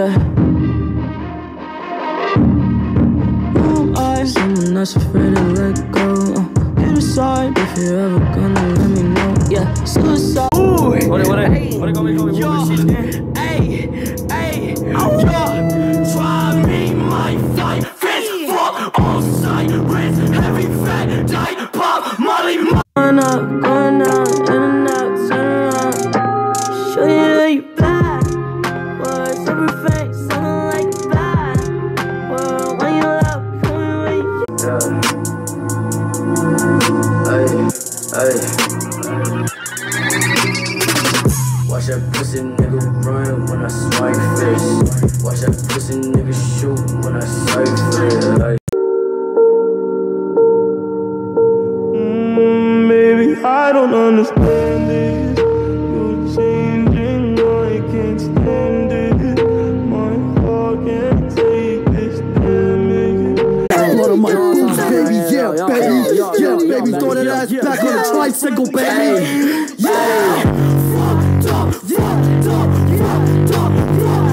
Someone that's afraid to let go. You decide if you're ever gonna let me know. Yeah, suicide. Ooh, what hey, try me, my fight, fist, fuck, all sirens, heavy fat, tight, pop, molly, going up, in and out, turn around, show you that you bad. Words everything, something like that. Well, when you love, call me when you Watch that pussy nigga run when I swipe fish. Watch that pussy nigga shoot when I swipe fish. Baby, I don't understand this. You're changing, I can't stand it. My heart can't take this damage. A lot of my boots, baby, yeah, baby, throw that ass back on the tricycle, baby. Yeah.